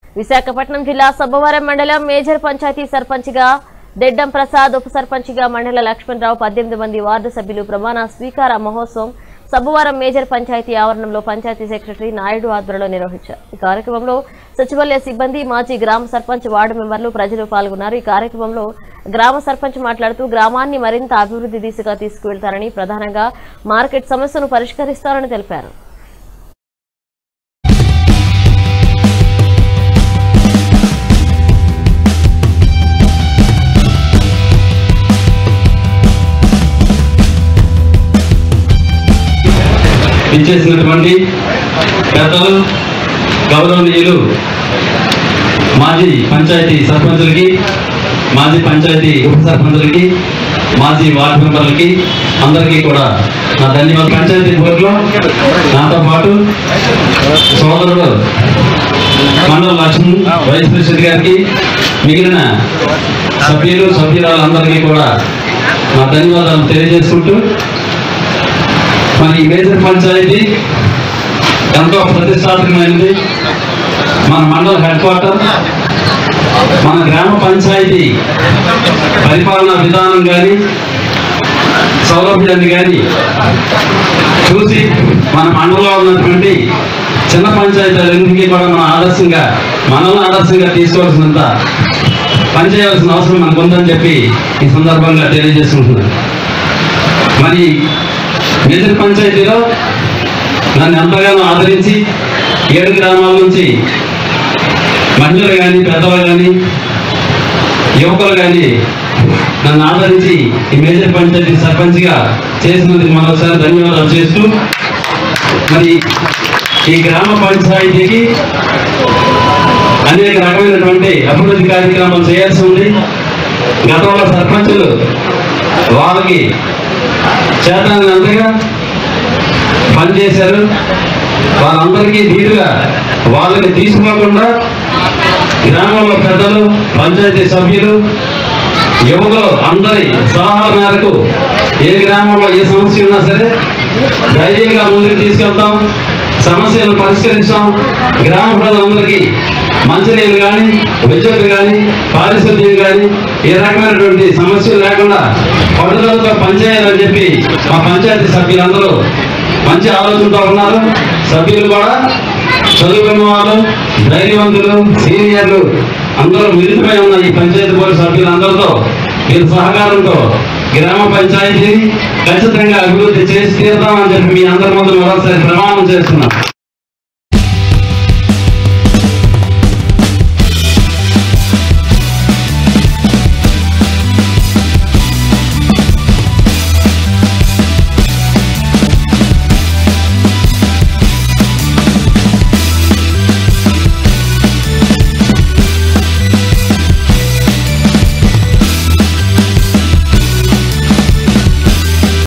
విశాఖపట్నం జిల్లా సబ్బవరం మండలం మేజర్ పంచాయతీ సర్పంచ్గా దెడ్డం ప్రసాద్, ఉప సర్పంచ్గా మండల లక్ష్మణరావు 18 మంది వార్డు సభ్యులు ప్రమాణ స్వీకార మహోత్సవం సబ్బవరం మేజర్ పంచాయతీ ఆవరణంలో పంచాయతీ సెక్రటరీ నాయుడు ఆధ్వర్యంలో నిర్వహించారు। ఈ కార్యక్రమంలో సచివాలయ సిబ్బంది, మాజీ గ్రామ సర్పంచ్, వార్డు మెంబర్లు, ప్రజలు పాల్గొన్నారు। ఈ కార్యక్రమంలో గ్రామ సర్పంచ్ మాట్లాడుతూ గ్రామాన్ని మరింత అభివృద్ధి దిశగా తీసుకువెళ్తారని, ప్రధానంగా మార్కెట్ సమస్యను పరిష్కరిస్తారని తెలిపారు। ఇచ్చేసినటువంటి పెద్దలు, గౌరవనీయులు, మాజీ పంచాయతీ సర్పంచులకి, మాజీ పంచాయతీ ఉప సర్పంచులకి, మాజీ వార్డు మెంబర్లకి అందరికీ కూడా నా ధన్యవాదాలు। పంచాయతీ బోర్డులో నాతో పాటు సోదరుడు మండల లక్ష్మణ్ వైస్ ప్రెసిడెంట్ గారికి, మిగిలిన సభ్యులు, సభ్యురాలందరికీ కూడా నా ధన్యవాదాలు తెలియజేసుకుంటూ, మరి మేజర్ పంచాయతీ ఎంతో ప్రతిష్టాత్మకమైనది। మన మండల హెడ్ క్వార్టర్, మన గ్రామ పంచాయతీ పరిపాలనా విధానం కానీ, సౌలభ్యాన్ని కానీ చూసి మన మండలంలో ఉన్నటువంటి చిన్న పంచాయతీలన్నింటికీ కూడా మనల్ని ఆదర్శంగా తీసుకోవాల్సినంత పనిచేయవలసిన అవసరం మనకు ఉందని చెప్పి ఈ సందర్భంగా తెలియజేసుకుంటున్నాను। మరి మేజర్ పంచాయతీలో నన్ను ఎంతగానో ఆదరించి 7 గ్రామాల నుంచి మహిళలు కానీ, పెద్దలు కానీ, యువకులు కానీ నన్ను ఆదరించి ఈ మేజర్ పంచాయతీ సర్పంచ్గా చేసినందుకు మరోసారి ధన్యవాదాలు చేస్తూ, మరి ఈ గ్రామ పంచాయతీకి అనేక రకమైనటువంటి అభివృద్ధి కార్యక్రమాలు చేయాల్సి ఉంది। గతంలో సర్పంచులు వాళ్ళకి చేతనంతగా పనిచేశారు। వాళ్ళందరికీ ధీటుగా వాళ్ళని తీసుకోకుండా గ్రామంలో పెద్దలు, పంచాయతీ సభ్యులు, యువకులు అందరి సలహాల మేరకు ఏ గ్రామంలో ఏ సమస్య ఉన్నా సరే ధైర్యంగా ముందుకు తీసుకెళ్తాం, సమస్యలను పరిష్కరించాం। గ్రామ ప్రజలందరికీ మంచినీళ్ళు కానీ, విద్యుత్ కానీ, పారిశుద్ధ్యం కానీ ఏ రకమైనటువంటి సమస్యలు లేకుండా పట్టుదలతో పనిచేయాలని చెప్పి మా పంచాయతీ సభ్యులందరూ మంచి ఆలోచనతో ఉన్నారు। సభ్యులు కూడా చదువుకున్న వాళ్ళు, ధైర్యవంతులు, సీనియర్లు అందరూ మిలితమై ఉన్న ఈ పంచాయతీ బోర్డు సభ్యులందరితో వీరి సహకారంతో గ్రామ పంచాయతీని ఖచ్చితంగా అభివృద్ధి చేసి తీరుతామని చెప్పి మీ అందరి ముందు మరోసారి ప్రమాణం చేస్తున్నాం।